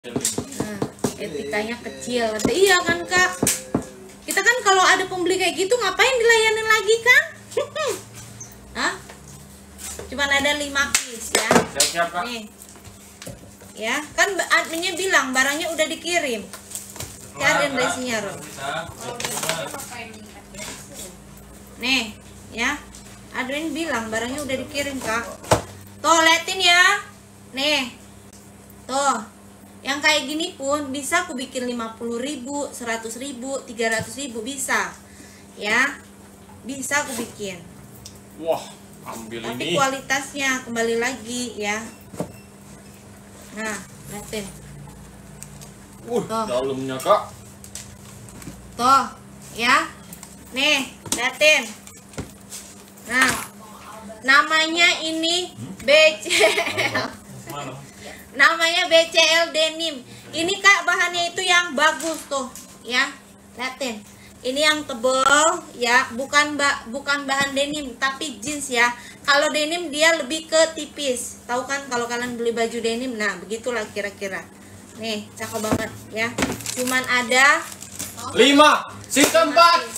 Nah, etikanya kecil. Iya kan Kak? Kita kan kalau ada pembeli kayak gitu ngapain dilayanin lagi kan? Hah? Cuman ada 5 piece ya. Siap-siap Kak. Nih. Ya, kan adminnya bilang barangnya udah dikirim. Cariin resinya, Ron. Nih, ya. Admin bilang barangnya udah dikirim, Kak. Tuh, liatin ya. Nih. Tuh. Yang kayak gini pun bisa aku bikin 50.000, 100.000, 300.000 bisa. Ya. Bisa aku bikin. Wah, ambil Tapi ini. kualitasnya kembali lagi ya. Nah, liatin. Tuh. Dalamnya Kak. Tuh, ya. Nih, liatin. Nah, namanya ini BCL. Namanya BCL denim. Ini Kak bahannya itu yang bagus tuh, ya. Liatin. Ini yang tebel ya, bukan bahan denim tapi jeans ya. Kalau denim dia lebih ke tipis. Tahu kan kalau kalian beli baju denim, nah begitulah kira-kira. Nih, cakep banget ya. Cuman ada 5, sisa 4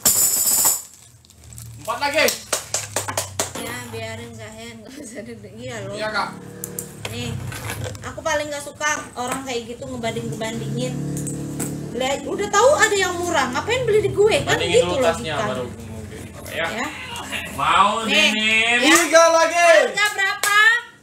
lagi. ya, biarin gak usah iya loh. Iya Kak. Nih, aku paling gak suka orang kayak gitu ngebanding-ngebandingin. Lihat, udah tahu ada yang murah, ngapain beli di gue? Kan Bandingin gitu dulu tasnya logikanya. baru mungkin. Ya. Ya. Mau Nih, denim. ya. 3 lagi. Harga berapa?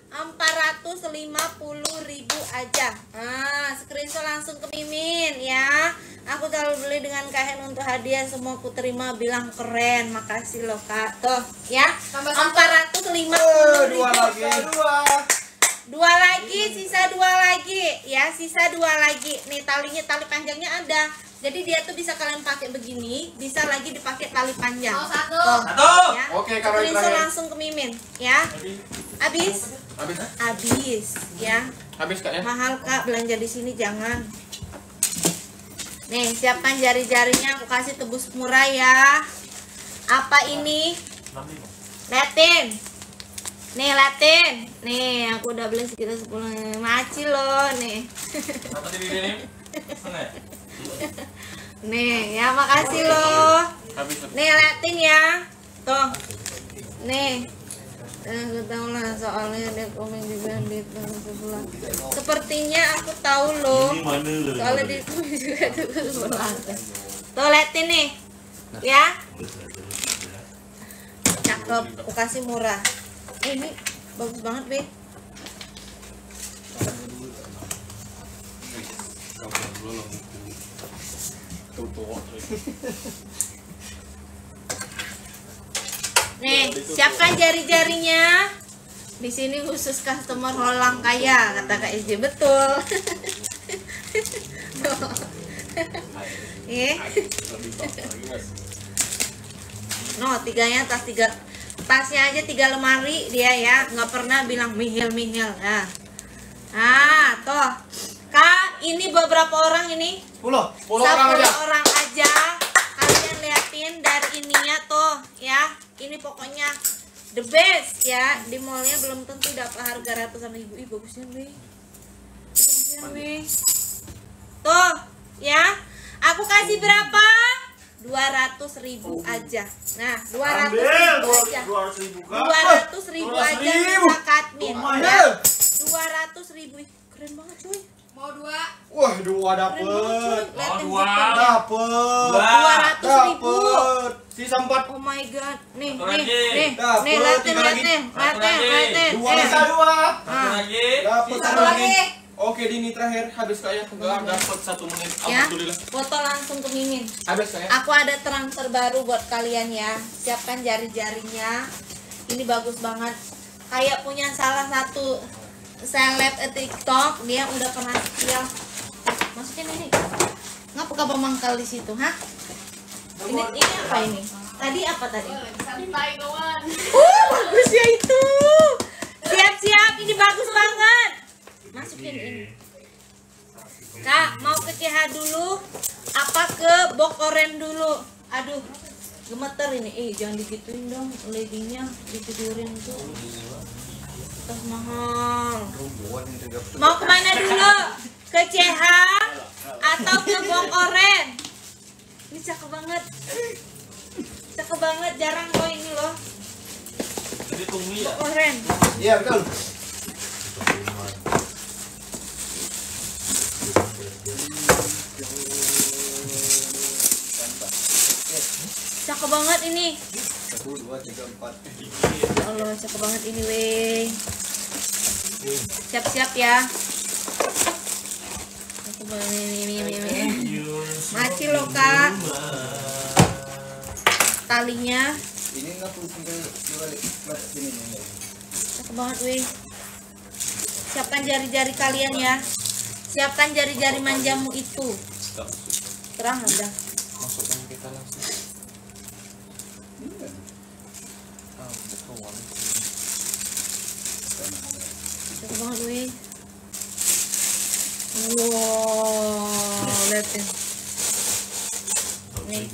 450.000 aja. Ah, screenshot langsung ke Mimin ya. Aku selalu beli dengan Kahen untuk hadiah, semua aku terima, bilang keren. Makasih loh Kak. Tuh, ya. 450.000. 2 lagi. 2 lagi, sisa 2 lagi ya, sisa 2 lagi. Nih talinya, tali panjangnya ada. Jadi dia tuh bisa kalian pakai begini, bisa lagi dipakai tali panjang. Oh, satu. Tuh, ya. Oke, Kak, Screenshot terakhir. langsung ke Mimin ya. Habis. Habis ya. Habis Kak ya. Mahal Kak belanja di sini, jangan. Nih, siapkan jari-jarinya, aku kasih tebus murah ya. Apa ini? Liatin. Nih, liatin. Nih, aku udah beli sekitar 10 maci loh nih. Apa tadi denim? Nih, ya makasih loh. Habis. Nih, liatin ya. Tuh. Nih. Tahu lah soalnya ada komen juga di sebelah. Sepertinya aku tahu loh. Soalnya di komen juga tuh sebelah. Tuh liatin nih. Ya. Cakep, aku kasih murah. Ini bagus banget, Be. Nih, siapkan jari-jarinya. Di sini khusus customer holang kaya, kata Kak SJ, betul. No, tiganya tas 3. Tasnya aja 3 lemari dia ya, nggak pernah bilang mihil-mihil. Nah. Ah, tuh. Kak, ini beberapa orang ini. 10 orang aja. Orang aja. Kalian liatin dari ininya tuh ya. Ini pokoknya the best ya. Di mallnya belum tentu dapat harga ratusan ribu. Ih, bagusnya nih. Bagusnya nih. Tuh, ya. Aku kasih berapa? 200.000 aja. Nah, 200.000 aja. 200.000 aja bisa Katmin. 200.000. Keren banget cuy. Mau 2. Wah, 2 Keren dapet. banget cuy. Liatin Dua. zippernya. Dapet. 200.000. Sisa 4. Oh my god. Nih, Satu nih, lagi. nih. Dapet, Nih, liatin, 3 lagi. liatin. Liatin, liatin. Dua sisa 2. Ah. Dapet Sisa 1 lagi. lagi. Oke, Dini terakhir habis Kak ya. Enggak dapat 1 menit. Ya, Alhamdulillah. foto langsung ke Mimin. Habis Kak ya. Aku ada transfer baru buat kalian ya. Siapkan jari-jarinya. Ini bagus banget. Kayak punya salah satu seleb TikTok, dia udah pernah spill. Masukin ini. Ngapa kamu mangkal di situ, hah? Ini apa ini? Tadi apa tadi? Sampai kawan. Bagus ya itu. Siap-siap, ini bagus banget. Masukin ini. Kak, mau ke CH dulu apa ke Bokoren dulu? Aduh, gemeter ini. Jangan digituin dong, leggingnya ditidurin tuh. Tas mahal. Mau kemana dulu? ke CH atau ke Bong Oren. Ini cakep banget. Cakep banget, jarang loh ini loh. Jadi tunggu ya. Bong Oren. Iya betul. Cakep banget ini. 1, 2, 3, 4. Ya Allah, cakep banget ini weh. Siap-siap ya. Cakep banget ini. Mati loh kak. Talinya. Ini nggak perlu sampai dibalik sini nih. Cakep banget weh. Siapkan jari-jari kalian ya. Siapkan jari-jari manjamu itu. Terang ada. Masukkan kita langsung. Cakep banget weh. Wow, liatin. Nih.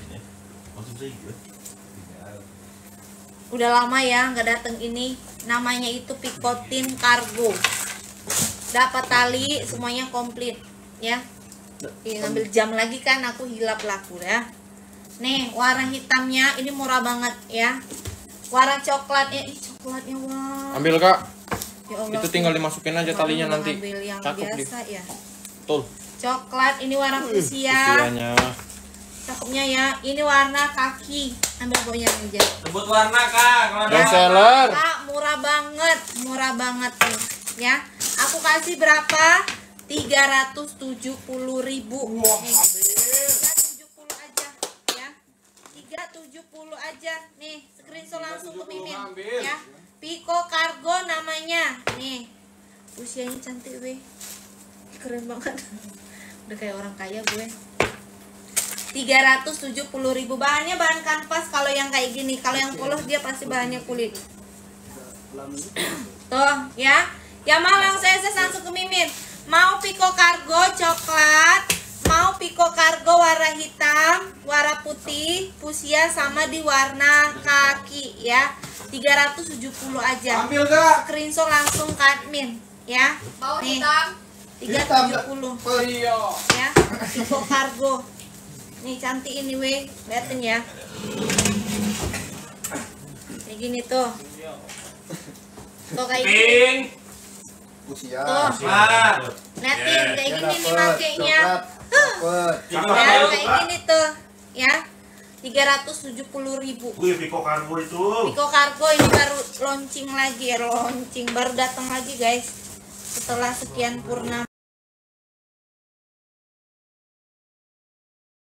Udah lama ya nggak dateng ini. Namanya itu Picotin Cargo. Dapat tali semuanya komplit ya. Ngambil jam lagi kan aku hilap laku ya. Nih warna hitamnya ini murah banget ya. Warna coklatnya, coklatnya wah. Ambil kak. Ya Allah, Itu tinggal dimasukin aja talinya nanti. Ambil yang Cakep biasa ya. Betul. Coklat ini warna fuchsia. Fuchsianya. Cakepnya ya. Ini warna kaki. Ambil bawahnya aja. Sebut warna kak. Kalau ada Ya, seller. Kak, murah banget nih ya. Aku kasih berapa? 370.000. Wah, nih. 370 aja ya. 370 aja nih. Screenshot langsung ke Mimin ya. Pico Cargo namanya. Nih. Usianya cantik weh. Keren banget. Udah kayak orang kaya gue. 370.000. Bahannya bahan kanvas kalau yang kayak gini. Kalau yang polos dia pasti bahannya kulit. Tuh ya. Ya mau langsung saya langsung ke Mimin. Mau Pico Cargo coklat, mau Pico Cargo warna hitam, warna putih, fuchsia sama di warna kaki ya. 370 aja. Ambil kak. Screenshot langsung ke admin ya. Bawah Nih. hitam. 370 Iya. ya. Pico Cargo. Nih cantik ini weh. Liatin ya. Kayak gini tuh. Tuh kayak gini. Pink. Usia. Tuh. Ah. Liatin kayak Ya, gini nih dapet, makainya. dapet. Ya, kayak gini tuh. Ya. 370.000. Wih, Pico Cargo itu. Pico Cargo ini baru launching lagi ya, baru datang lagi guys. Setelah sekian purnama